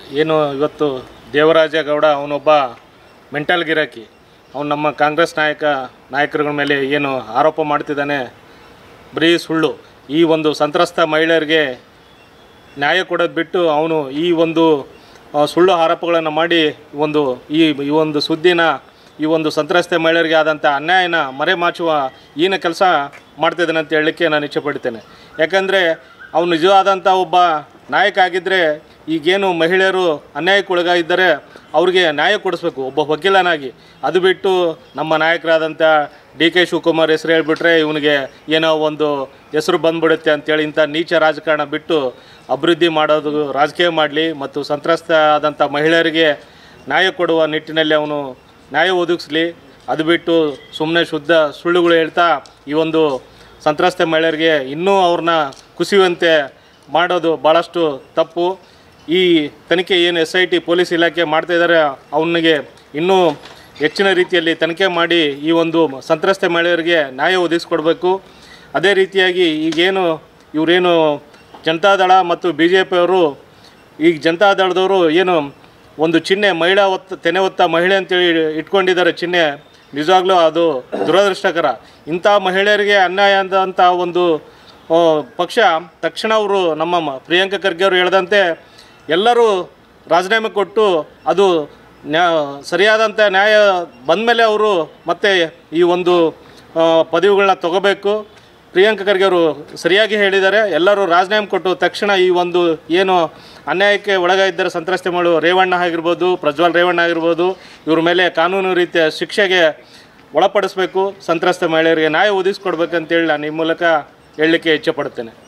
ಏನು ಇವತ್ತು ದೇವರಾಜೇಗೌಡ ಅವನೊಬ್ಬ ಮೆಂಟಲ್ ಗಿರಾಕಿ, ಅವನು ನಮ್ಮ ಕಾಂಗ್ರೆಸ್ ನಾಯಕರುಗಳ ಮೇಲೆ ಏನು ಆರೋಪ ಮಾಡ್ತಿದ್ದಾನೆ ಬರೀ ಸುಳ್ಳು. ಈ ಒಂದು ಸಂತ್ರಸ್ತ ಮಹಿಳೆಯರಿಗೆ ನ್ಯಾಯ ಕೊಡೋದು ಬಿಟ್ಟು ಅವನು ಈ ಒಂದು ಸುಳ್ಳು ಆರೋಪಗಳನ್ನು ಮಾಡಿ ಈ ಒಂದು ಸುದ್ದಿನ ಈ ಒಂದು ಸಂತ್ರಸ್ತ ಮಹಿಳೆಯರಿಗೆ ಆದಂಥ ಅನ್ಯಾಯನ ಮರೆಮಾಚುವ ಈನ ಕೆಲಸ ಮಾಡ್ತಿದ್ದಾನೆ ಅಂತ ಹೇಳಲಿಕ್ಕೆ ನಾನು ಇಚ್ಛೆಪಡ್ತೇನೆ. ಯಾಕಂದರೆ ಅವನು ನಿಜವಾದಂಥ ಒಬ್ಬ ನಾಯಕ ಆಗಿದ್ದರೆ ಈಗೇನು ಮಹಿಳೆಯರು ಅನ್ಯಾಯಕ್ಕೊಳಗಾಗಿದ್ದರೆ ಅವ್ರಿಗೆ ನ್ಯಾಯ ಕೊಡಿಸ್ಬೇಕು ಒಬ್ಬ ವಕೀಲನಾಗಿ. ಅದು ಬಿಟ್ಟು ನಮ್ಮ ನಾಯಕರಾದಂಥ DK ಶಿವಕುಮಾರ್ ಹೆಸರು ಹೇಳಿಬಿಟ್ರೆ ಇವನಿಗೆ ಏನೋ ಒಂದು ಹೆಸರು ಬಂದ್ಬಿಡುತ್ತೆ ಅಂತೇಳಿ ಇಂಥ ನೀಚ ರಾಜಕಾರಣ ಬಿಟ್ಟು ಅಭಿವೃದ್ಧಿ ಮಾಡೋದು ರಾಜಕೀಯ ಮಾಡಲಿ ಮತ್ತು ಸಂತ್ರಸ್ತ ಆದಂಥ ಮಹಿಳೆಯರಿಗೆ ನ್ಯಾಯ ಕೊಡುವ ನಿಟ್ಟಿನಲ್ಲಿ ಅವನು ನ್ಯಾಯ ಒದಗಿಸ್ಲಿ. ಅದು ಬಿಟ್ಟು ಸುಮ್ಮನೆ ಶುದ್ಧ ಸುಳ್ಳುಗಳು ಹೇಳ್ತಾ ಈ ಒಂದು ಸಂತ್ರಸ್ತ ಮಹಿಳೆಯರಿಗೆ ಇನ್ನೂ ಅವ್ರನ್ನ ಕುಸಿಯುವಂತೆ ಮಾಡೋದು ಭಾಳಷ್ಟು ತಪ್ಪು. ಈ ತನಿಖೆ ಏನು SIT ಪೊಲೀಸ್ ಇಲಾಖೆ ಮಾಡ್ತಾಯಿದ್ದಾರೆ ಅವನಿಗೆ ಇನ್ನೂ ಹೆಚ್ಚಿನ ರೀತಿಯಲ್ಲಿ ತನಿಖೆ ಮಾಡಿ ಈ ಒಂದು ಸಂತ್ರಸ್ತ ಮಹಿಳೆಯರಿಗೆ ನ್ಯಾಯ ಒದಗಿಸ್ಕೊಡ್ಬೇಕು. ಅದೇ ರೀತಿಯಾಗಿ ಈಗೇನು ಇವರೇನು ಜನತಾದಳ ಮತ್ತು BJP ಅವರು ಈಗ ಜನತಾದಳದವರು ಏನು ಒಂದು ಚಿಹ್ನೆ ತೆನೆ ಹೊತ್ತ ಮಹಿಳೆ ಅಂತೇಳಿ ಇಟ್ಕೊಂಡಿದ್ದಾರೆ ಚಿಹ್ನೆ, ನಿಜವಾಗ್ಲೂ ಅದು ದುರದೃಷ್ಟಕರ. ಇಂಥ ಮಹಿಳೆಯರಿಗೆ ಅನ್ಯಾಯ ಅಂತ ಒಂದು ಪಕ್ಷ ತಕ್ಷಣ ಅವರು ನಮ್ಮ ಪ್ರಿಯಾಂಕಾ ಖರ್ಗೆ ಅವರು ಹೇಳ್ದಂತೆ ಎಲ್ಲರೂ ರಾಜೀನಾಮೆ ಕೊಟ್ಟು ಅದು ಸರಿಯಾದಂಥ ನ್ಯಾಯ ಬಂದಮೇಲೆ ಅವರು ಮತ್ತೆ ಈ ಒಂದು ಪದವಿಗಳನ್ನ ತಗೋಬೇಕು. ಪ್ರಿಯಾಂಕಾ ಖರ್ಗೆ ಅವರು ಸರಿಯಾಗಿ ಹೇಳಿದ್ದಾರೆ. ಎಲ್ಲರೂ ರಾಜೀನಾಮೆ ಕೊಟ್ಟು ತಕ್ಷಣ ಈ ಒಂದು ಏನು ಅನ್ಯಾಯಕ್ಕೆ ಒಳಗಾಗಿದ್ದಾರೆ ಸಂತ್ರಸ್ತ ಮಗಳು ರೇವಣ್ಣ ಆಗಿರ್ಬೋದು, ಪ್ರಜ್ವಲ್ ರೇವಣ್ಣ ಆಗಿರ್ಬೋದು, ಇವ್ರ ಮೇಲೆ ಕಾನೂನು ರೀತಿಯ ಶಿಕ್ಷೆಗೆ ಒಳಪಡಿಸಬೇಕು. ಸಂತ್ರಸ್ತ ಮಹಿಳೆಯರಿಗೆ ನ್ಯಾಯ ಒದಗಿಸ್ಕೊಡ್ಬೇಕಂತೇಳಿ ನಾನು ಈ ಮೂಲಕ ಹೇಳಲಿಕ್ಕೆ ಇಚ್ಛೆಪಡ್ತೇನೆ.